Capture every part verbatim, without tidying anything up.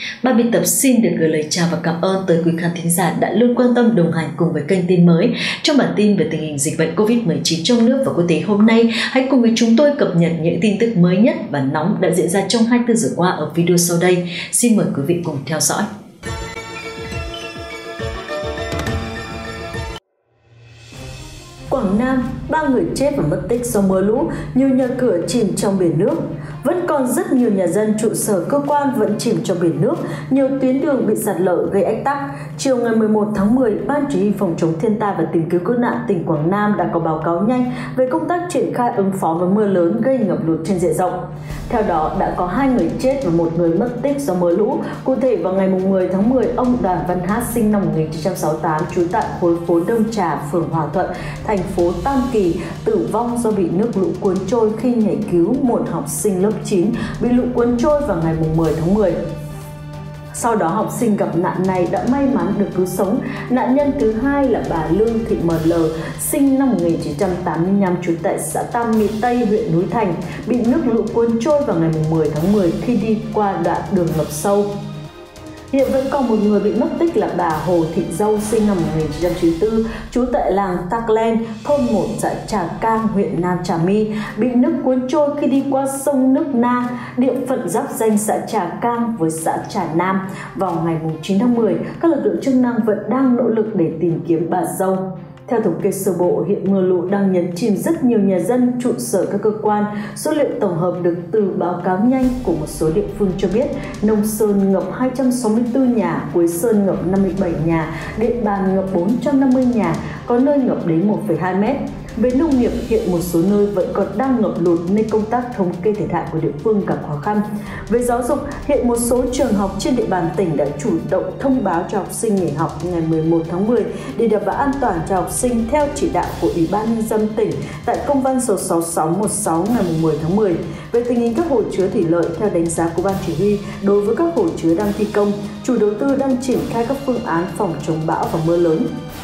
Ban biên tập xin được gửi lời chào và cảm ơn tới quý khán thính giả đã luôn quan tâm đồng hành cùng với kênh Tin Mới. Trong bản tin về tình hình dịch bệnh Covid mười chín trong nước và quốc tế hôm nay, hãy cùng với chúng tôi cập nhật những tin tức mới nhất và nóng đã diễn ra trong hai mươi tư giờ qua ở video sau đây. Xin mời quý vị cùng theo dõi. Quảng Nam, ba người chết và mất tích do mưa lũ, nhiều nhà cửa chìm trong biển nước. Vẫn còn rất nhiều nhà dân, trụ sở cơ quan vẫn chìm trong biển nước, nhiều tuyến đường bị sạt lở gây ách tắc. Chiều ngày mười một tháng mười, Ban Chỉ huy Phòng chống thiên tai và tìm kiếm cứu nạn tỉnh Quảng Nam đã có báo cáo nhanh về công tác triển khai ứng phó với mưa lớn gây ngập lụt trên diện rộng. Theo đó, đã có hai người chết và một người mất tích do mưa lũ. Cụ thể, vào ngày mười tháng mười, ông Đoàn Văn Hát sinh năm một nghìn chín trăm sáu mươi tám, trú tại khối phố Đông Trà, phường Hòa Thuận, thành phố Tam Kỳ, tử vong do bị nước lũ cuốn trôi khi nhảy cứu một học sinh lớp chín bị lũ cuốn trôi vào ngày mười tháng mười. Sau đó học sinh gặp nạn này đã may mắn được cứu sống. Nạn nhân thứ hai là bà Lương Thị em lờ, sinh năm một nghìn chín trăm tám mươi lăm, trú tại xã Tam Mỹ Tây, huyện Núi Thành, bị nước lũ cuốn trôi vào ngày mười tháng mười khi đi qua đoạn đường ngập sâu. Hiện vẫn còn một người bị mất tích là bà Hồ Thị Dâu, sinh năm một nghìn chín trăm chín mươi tư, trú tại làng Tắc Len, thôn một, xã Trà Cang, huyện Nam Trà My, bị nước cuốn trôi khi đi qua sông Nước Na, địa phận giáp ranh xã Trà Cang với xã Trà Nam. Vào ngày chín tháng mười, các lực lượng chức năng vẫn đang nỗ lực để tìm kiếm bà Dâu. Theo thống kê sơ bộ, hiện mưa lũ đang nhấn chìm rất nhiều nhà dân, trụ sở các cơ quan. Số liệu tổng hợp được từ báo cáo nhanh của một số địa phương cho biết, Nông Sơn ngập hai trăm sáu mươi tư nhà, Quế Sơn ngập năm mươi bảy nhà, Điện Bàn ngập bốn trăm năm mươi nhà, có nơi ngập đến một phẩy hai mét. Về nông nghiệp, hiện một số nơi vẫn còn đang ngập lụt nên công tác thống kê thiệt hại của địa phương gặp khó khăn. Về giáo dục, hiện một số trường học trên địa bàn tỉnh đã chủ động thông báo cho học sinh nghỉ học ngày mười một tháng mười để đảm bảo an toàn cho học sinh theo chỉ đạo của Ủy ban Nhân dân tỉnh tại công văn số sáu sáu một sáu ngày mười tháng mười. Về tình hình các hồ chứa thủy lợi, theo đánh giá của Ban Chỉ huy, đối với các hồ chứa đang thi công, chủ đầu tư đang triển khai các phương án phòng chống bão và mưa lớn.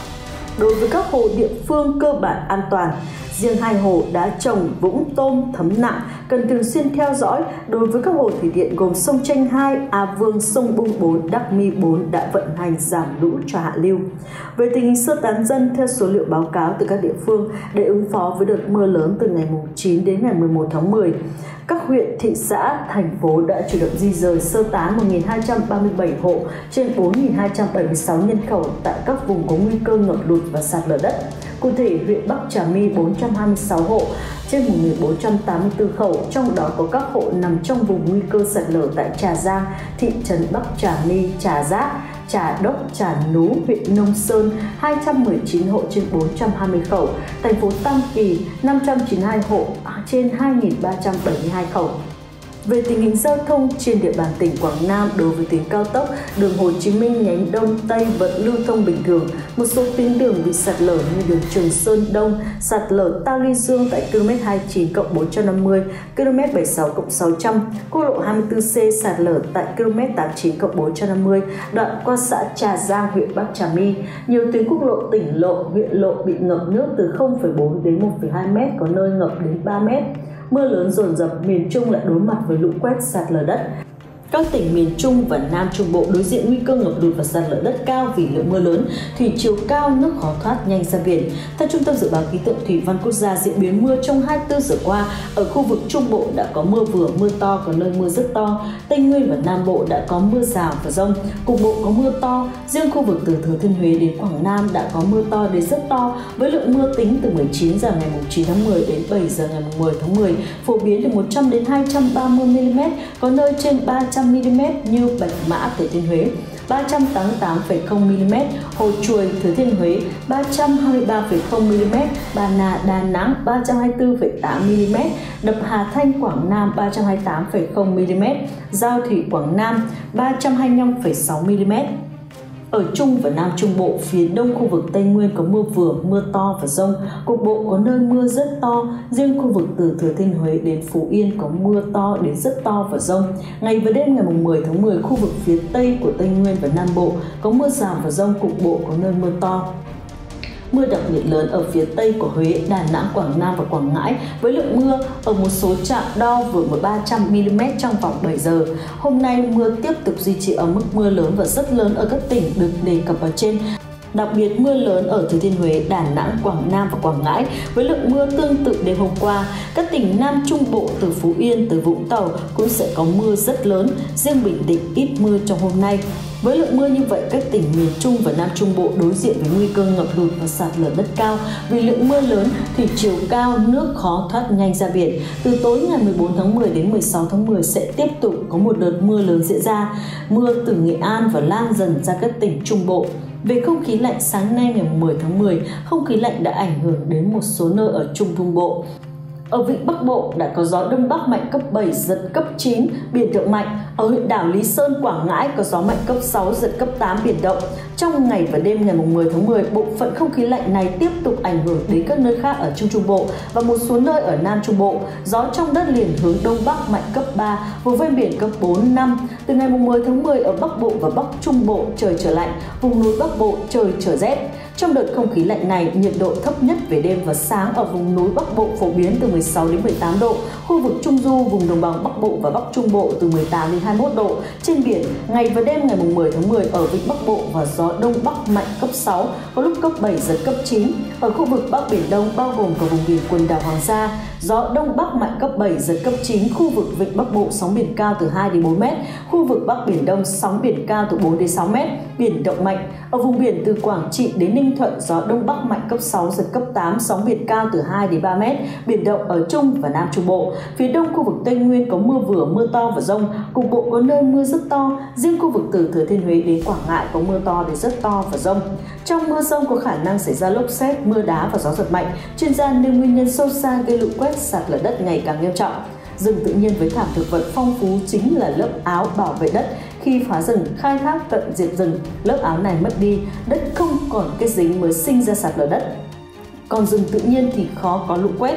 Đối với các hồ địa phương cơ bản an toàn, riêng hai hồ đã trồng vũng tôm thấm nặng cần thường xuyên theo dõi. Đối với các hồ thủy điện gồm sông Chanh hai, A Vương, sông Bung bốn, Đắc Mi bốn đã vận hành giảm lũ cho hạ lưu. Về tình hình sơ tán dân, theo số liệu báo cáo từ các địa phương, để ứng phó với đợt mưa lớn từ ngày chín đến ngày mười một tháng mười, các huyện, thị xã, thành phố đã chủ động di rời sơ tán một nghìn hai trăm ba mươi bảy hộ trên bốn nghìn hai trăm bảy mươi sáu nhân khẩu tại các vùng có nguy cơ ngập lụt và sạt lở đất. Cụ thể, huyện Bắc Trà My bốn trăm hai mươi sáu hộ trên một nghìn bốn trăm tám mươi tư khẩu, trong đó có các hộ nằm trong vùng nguy cơ sạt lở tại Trà Giang, thị trấn Bắc Trà My, Trà Giác, Trà Đốc, Trà Nú, huyện Nông Sơn hai trăm mười chín hộ trên bốn trăm hai mươi khẩu, thành phố Tam Kỳ năm trăm chín mươi hai hộ trên hai nghìn ba trăm bảy mươi hai khẩu. Về tình hình giao thông trên địa bàn tỉnh Quảng Nam, đối với tuyến cao tốc đường Hồ Chí Minh nhánh Đông Tây vẫn lưu thông bình thường. Một số tuyến đường bị sạt lở như đường Trường Sơn Đông, sạt lở Tao Ly Dương tại km hai mươi chín cộng bốn trăm năm mươi, km bảy mươi sáu cộng sáu trăm, quốc lộ hai mươi tư C sạt lở tại km tám mươi chín cộng bốn trăm năm mươi, đoạn qua xã Trà Giang, huyện Bắc Trà My. Nhiều tuyến quốc lộ, tỉnh lộ, huyện lộ bị ngập nước từ không phẩy bốn đến một phẩy hai mét, có nơi ngập đến ba mét. Mưa lớn dồn dập, miền Trung lại đối mặt với lũ quét, sạt lở đất. Các tỉnh miền Trung và Nam Trung Bộ đối diện nguy cơ ngập lụt và sạt lở đất cao vì lượng mưa lớn, thủy chiều cao, nước khó thoát nhanh ra biển. Theo Trung tâm Dự báo Khí tượng Thủy văn Quốc gia, diễn biến mưa trong hai mươi tư giờ qua, ở khu vực Trung Bộ đã có mưa vừa, mưa to, có nơi mưa rất to. Tây Nguyên và Nam Bộ đã có mưa rào và dông, cục bộ có mưa to. Riêng khu vực từ Thừa Thiên Huế đến Quảng Nam đã có mưa to đến rất to, với lượng mưa tính từ mười chín giờ ngày chín tháng mười đến bảy giờ ngày mười tháng mười, phổ biến từ một trăm đến hai trăm ba mươi mi-li-mét, có nơi trên ba trăm mi-li-mét như Bạch Mã, Thừa Thiên Huế, ba trăm tám mươi tám phẩy không mi-li-mét, Hồ Chuồi, Thừa Thiên Huế, ba trăm hai mươi ba phẩy không mi-li-mét, Bà Nà, Đà Nẵng, ba trăm hai mươi tư phẩy tám mi-li-mét, Đập Hà Thanh, Quảng Nam, ba trăm hai mươi tám phẩy không mi-li-mét, Giao Thủy, Quảng Nam, ba trăm hai mươi lăm phẩy sáu mi-li-mét. Ở Trung và Nam Trung Bộ, phía đông khu vực Tây Nguyên có mưa vừa, mưa to và dông, cục bộ có nơi mưa rất to. Riêng khu vực từ Thừa Thiên Huế đến Phú Yên có mưa to đến rất to và dông. Ngày và đêm ngày mười tháng mười, khu vực phía Tây của Tây Nguyên và Nam Bộ có mưa rào và dông, cục bộ có nơi mưa to. Mưa đặc biệt lớn ở phía Tây của Huế, Đà Nẵng, Quảng Nam và Quảng Ngãi với lượng mưa ở một số trạm đo vượt mức ba trăm mi li mét trong vòng bảy giờ. Hôm nay mưa tiếp tục duy trì ở mức mưa lớn và rất lớn ở các tỉnh được đề cập ở trên. Đặc biệt mưa lớn ở Thừa Thiên Huế, Đà Nẵng, Quảng Nam và Quảng Ngãi với lượng mưa tương tự đêm hôm qua. Các tỉnh Nam Trung Bộ từ Phú Yên tới Vũng Tàu cũng sẽ có mưa rất lớn, riêng Bình Định ít mưa trong hôm nay. Với lượng mưa như vậy, các tỉnh miền Trung và Nam Trung Bộ đối diện với nguy cơ ngập lụt và sạt lở đất cao. Vì lượng mưa lớn, thủy chiều cao, nước khó thoát nhanh ra biển. Từ tối ngày mười bốn tháng mười đến mười sáu tháng mười sẽ tiếp tục có một đợt mưa lớn diễn ra. Mưa từ Nghệ An và lan dần ra các tỉnh Trung Bộ. Về không khí lạnh, sáng nay ngày mười tháng mười, không khí lạnh đã ảnh hưởng đến một số nơi ở Trung Trung Bộ. Ở vịnh Bắc Bộ đã có gió Đông Bắc mạnh cấp bảy, giật cấp chín, biển động mạnh. Ở huyện đảo Lý Sơn, Quảng Ngãi có gió mạnh cấp sáu, giật cấp tám, biển động. Trong ngày và đêm ngày mười tháng mười, bộ phận không khí lạnh này tiếp tục ảnh hưởng đến các nơi khác ở Trung Trung Bộ và một số nơi ở Nam Trung Bộ. Gió trong đất liền hướng Đông Bắc mạnh cấp ba, vùng ven biển cấp bốn, năm. Từ ngày mười tháng mười ở Bắc Bộ và Bắc Trung Bộ trời trở lạnh, vùng núi Bắc Bộ trời trở rét. Trong đợt không khí lạnh này, nhiệt độ thấp nhất về đêm và sáng ở vùng núi Bắc Bộ phổ biến từ mười sáu đến mười tám độ, khu vực Trung Du, vùng đồng bằng Bắc Bộ và Bắc Trung Bộ từ mười tám đến hai mươi mốt độ. Trên biển, ngày và đêm ngày mười tháng mười ở vịnh Bắc Bộ và gió Đông Bắc mạnh cấp sáu, có lúc cấp bảy, giật cấp chín. Ở khu vực Bắc Biển Đông bao gồm cả vùng biển quần đảo Hoàng Sa, gió Đông Bắc mạnh cấp bảy, giật cấp chín, khu vực vịnh Bắc Bộ sóng biển cao từ hai đến bốn mét, khu vực Bắc Biển Đông sóng biển cao từ bốn đến sáu mét, biển động mạnh. Ở vùng biển từ Quảng Trị đến Ninh Thuận, gió Đông Bắc mạnh cấp sáu, giật cấp tám, sóng biển cao từ hai đến ba mét, biển động ở Trung và Nam Trung Bộ. Phía Đông khu vực Tây Nguyên có mưa vừa, mưa to và dông, cục bộ có nơi mưa rất to. Riêng khu vực từ Thừa Thiên Huế đến Quảng Ngãi có mưa to đến rất to và dông. Trong mưa dông có khả năng xảy ra lốc sét, mưa đá và gió giật mạnh. Chuyên gia nêu nguyên nhân sâu xa gây lũ quét, sạt lở đất ngày càng nghiêm trọng. Rừng tự nhiên với thảm thực vật phong phú chính là lớp áo bảo vệ đất. Khi phá rừng, khai thác tận diệt rừng, lớp áo này mất đi, đất không còn kết dính mới sinh ra sạt lở đất. Còn rừng tự nhiên thì khó có lũ quét.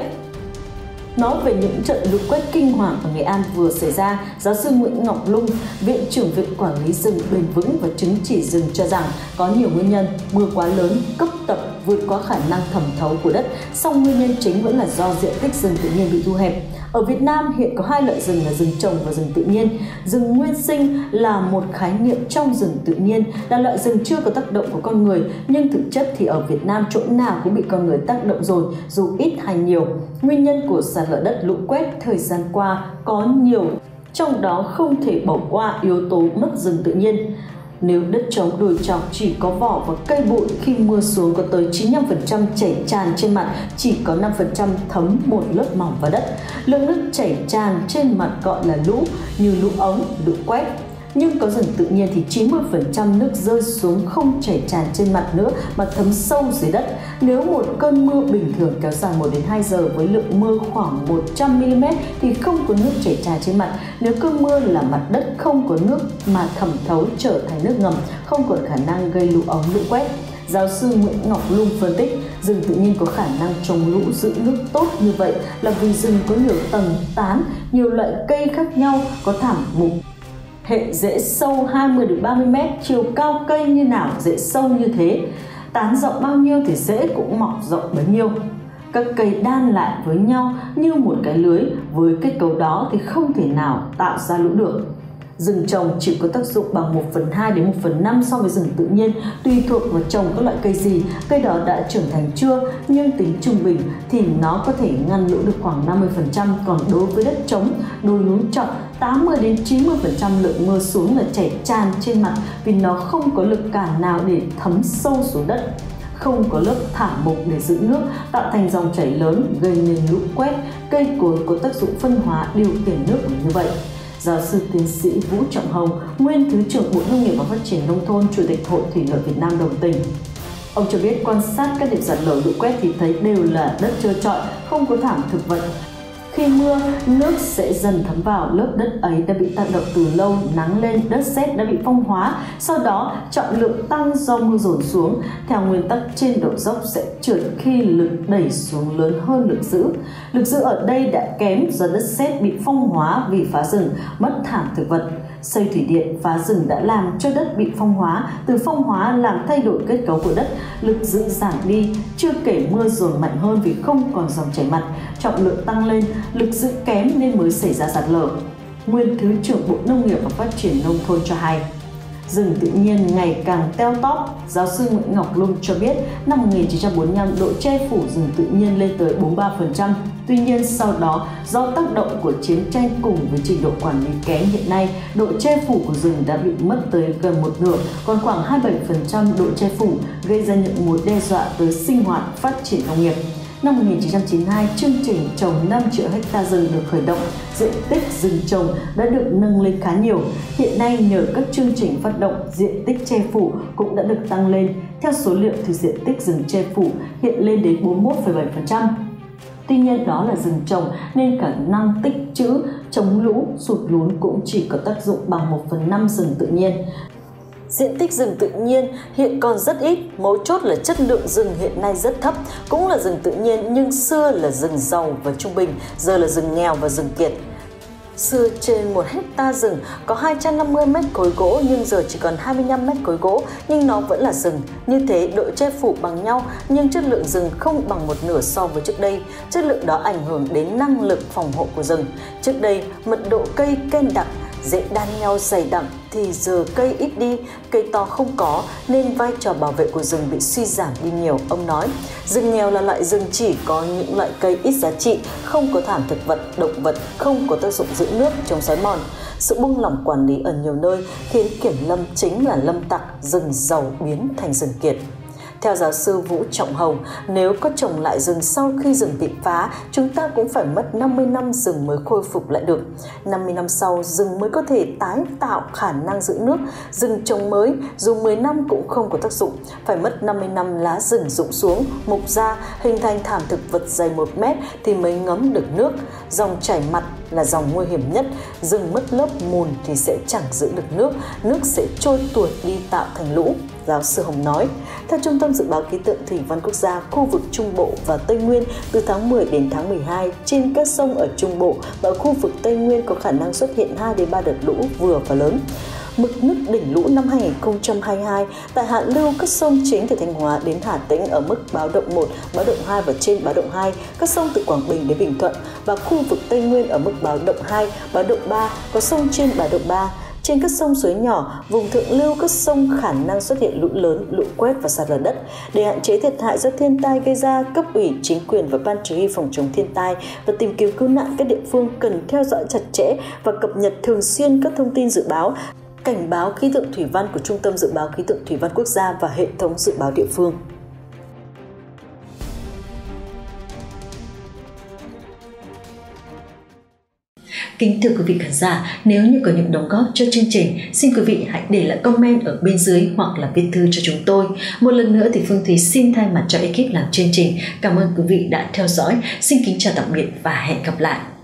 Nói về những trận lũ quét kinh hoàng ở Nghệ An vừa xảy ra, giáo sư Nguyễn Ngọc Lung, Viện trưởng Viện Quản lý rừng bền vững và chứng chỉ rừng cho rằng có nhiều nguyên nhân, mưa quá lớn, cấp tập vượt quá khả năng thẩm thấu của đất, song nguyên nhân chính vẫn là do diện tích rừng tự nhiên bị thu hẹp. Ở Việt Nam hiện có hai loại rừng là rừng trồng và rừng tự nhiên. Rừng nguyên sinh là một khái niệm trong rừng tự nhiên, là loại rừng chưa có tác động của con người, nhưng thực chất thì ở Việt Nam chỗ nào cũng bị con người tác động rồi, dù ít hay nhiều. Nguyên nhân của sạt lở đất, lũ quét thời gian qua có nhiều, trong đó không thể bỏ qua yếu tố mất rừng tự nhiên. Nếu đất trống đồi trọc chỉ có vỏ và cây bụi, khi mưa xuống có tới chín mươi lăm phần trăm chảy tràn trên mặt, chỉ có năm phần trăm thấm một lớp mỏng vào đất. Lượng nước chảy tràn trên mặt gọi là lũ, như lũ ống, lũ quét. Nhưng có rừng tự nhiên thì chín mươi phần trăm nước rơi xuống không chảy tràn trên mặt nữa mà thấm sâu dưới đất. Nếu một cơn mưa bình thường kéo dài một đến hai giờ với lượng mưa khoảng một trăm mi li mét thì không có nước chảy tràn trên mặt. Nếu cơn mưa là mặt đất không có nước mà thẩm thấu trở thành nước ngầm, không còn khả năng gây lũ ống, lũ quét. Giáo sư Nguyễn Ngọc Lung phân tích, rừng tự nhiên có khả năng chống lũ giữ nước tốt như vậy là vì rừng có nhiều tầng tán, nhiều loại cây khác nhau, có thảm mục, hệ rễ sâu hai mươi đến ba mươi mét, chiều cao cây như nào rễ sâu như thế, tán rộng bao nhiêu thì rễ cũng mọc rộng bấy nhiêu. Các cây đan lại với nhau như một cái lưới, với kết cấu đó thì không thể nào tạo ra lũ được. Rừng trồng chỉ có tác dụng bằng một phần hai đến một phần năm so với rừng tự nhiên, tùy thuộc vào trồng các loại cây gì, cây đó đã trưởng thành chưa, nhưng tính trung bình thì nó có thể ngăn lũ được khoảng năm mươi phần trăm, còn đối với đất trống, đồi núi trọc, tám mươi đến chín mươi phần trăm lượng mưa xuống là chảy tràn trên mặt vì nó không có lực cản nào để thấm sâu xuống đất. Không có lớp thảm mục để giữ nước, tạo thành dòng chảy lớn, gây nên lũ quét. Cây cối có tác dụng phân hóa, điều khiển nước như vậy. Giáo sư tiến sĩ Vũ Trọng Hồng, nguyên Thứ trưởng Bộ Nông nghiệp và Phát triển Nông thôn, Chủ tịch Hội Thủy lợi Việt Nam đồng tình. Ông cho biết quan sát các điểm sạt lở, lũ quét thì thấy đều là đất trơ trọi, không có thảm thực vật. Khi mưa, nước sẽ dần thấm vào, lớp đất ấy đã bị tác động từ lâu, nắng lên, đất sét đã bị phong hóa, sau đó trọng lượng tăng do mưa dồn xuống. Theo nguyên tắc trên độ dốc sẽ trượt khi lực đẩy xuống lớn hơn lực giữ. Lực giữ ở đây đã kém do đất sét bị phong hóa vì phá rừng, mất thảm thực vật. Xây thủy điện phá rừng đã làm cho đất bị phong hóa, từ phong hóa làm thay đổi kết cấu của đất, lực giữ giảm đi, chưa kể mưa dồn mạnh hơn vì không còn dòng chảy mặt, trọng lượng tăng lên, lực giữ kém nên mới xảy ra sạt lở. Nguyên Thứ trưởng Bộ Nông nghiệp và Phát triển Nông thôn cho hay. Rừng tự nhiên ngày càng teo tóp, giáo sư Nguyễn Ngọc Lung cho biết năm một nghìn chín trăm bốn mươi lăm độ che phủ rừng tự nhiên lên tới bốn mươi ba phần trăm. Tuy nhiên sau đó do tác động của chiến tranh cùng với trình độ quản lý kém hiện nay, độ che phủ của rừng đã bị mất tới gần một nửa, còn khoảng hai mươi bảy phần trăm độ che phủ gây ra những mối đe dọa tới sinh hoạt, phát triển nông nghiệp. Năm một nghìn chín trăm chín mươi hai, chương trình trồng năm triệu ha rừng được khởi động, diện tích rừng trồng đã được nâng lên khá nhiều. Hiện nay nhờ các chương trình phát động, diện tích che phủ cũng đã được tăng lên. Theo số liệu thì diện tích rừng che phủ hiện lên đến bốn mươi mốt phẩy bảy phần trăm. Tuy nhiên đó là rừng trồng nên khả năng tích trữ, chống lũ, sụt lún cũng chỉ có tác dụng bằng một phần năm rừng tự nhiên. Diện tích rừng tự nhiên hiện còn rất ít, mấu chốt là chất lượng rừng hiện nay rất thấp, cũng là rừng tự nhiên nhưng xưa là rừng giàu và trung bình, giờ là rừng nghèo và rừng kiệt. Xưa trên một hecta rừng có hai trăm năm mươi mét khối gỗ nhưng giờ chỉ còn hai mươi lăm mét khối gỗ, nhưng nó vẫn là rừng. Như thế độ che phủ bằng nhau nhưng chất lượng rừng không bằng một nửa so với trước đây. Chất lượng đó ảnh hưởng đến năng lực phòng hộ của rừng. Trước đây mật độ cây kênh đặc, rễ đan nhau dày đặc thì giờ cây ít đi, cây to không có nên vai trò bảo vệ của rừng bị suy giảm đi nhiều, ông nói. Rừng nghèo là loại rừng chỉ có những loại cây ít giá trị, không có thảm thực vật, động vật, không có tác dụng giữ nước, chống xói mòn. Sự buông lỏng quản lý ở nhiều nơi khiến kiểm lâm chính là lâm tặc, rừng giàu biến thành rừng kiệt. Theo giáo sư Vũ Trọng Hồng, nếu có trồng lại rừng sau khi rừng bị phá, chúng ta cũng phải mất năm mươi năm rừng mới khôi phục lại được. năm mươi năm sau, rừng mới có thể tái tạo khả năng giữ nước. Rừng trồng mới, dù mười năm cũng không có tác dụng. Phải mất năm mươi năm lá rừng rụng xuống, mục ra, hình thành thảm thực vật dày một mét thì mới ngấm được nước. Dòng chảy mặt là dòng nguy hiểm nhất. Rừng mất lớp mùn thì sẽ chẳng giữ được nước. Nước sẽ trôi tuột đi tạo thành lũ. Giáo sư Hồng nói. Theo Trung tâm Dự báo Khí tượng Thủy văn Quốc gia, khu vực Trung Bộ và Tây Nguyên từ tháng mười đến tháng mười hai, trên các sông ở Trung Bộ và khu vực Tây Nguyên có khả năng xuất hiện hai đến ba đợt lũ vừa và lớn. Mực nước đỉnh lũ năm hai nghìn không trăm hai mươi hai tại hạ lưu các sông chính từ Thanh Hóa đến Hà Tĩnh ở mức báo động một, báo động hai và trên báo động hai, các sông từ Quảng Bình đến Bình Thuận và khu vực Tây Nguyên ở mức báo động hai, báo động ba, có sông trên báo động ba. Trên các sông suối nhỏ, vùng thượng lưu các sông khả năng xuất hiện lũ lớn, lũ quét và sạt lở đất. Để hạn chế thiệt hại do thiên tai gây ra, cấp ủy, chính quyền và ban chỉ huy phòng chống thiên tai và tìm kiếm cứu nạn các địa phương cần theo dõi chặt chẽ và cập nhật thường xuyên các thông tin dự báo, cảnh báo khí tượng thủy văn của Trung tâm Dự báo Khí tượng Thủy văn Quốc gia và hệ thống dự báo địa phương. Kính thưa quý vị khán giả, nếu như có những đóng góp cho chương trình, xin quý vị hãy để lại comment ở bên dưới hoặc là viết thư cho chúng tôi. Một lần nữa thì Phương Thúy xin thay mặt cho ekip làm chương trình, cảm ơn quý vị đã theo dõi. Xin kính chào tạm biệt và hẹn gặp lại.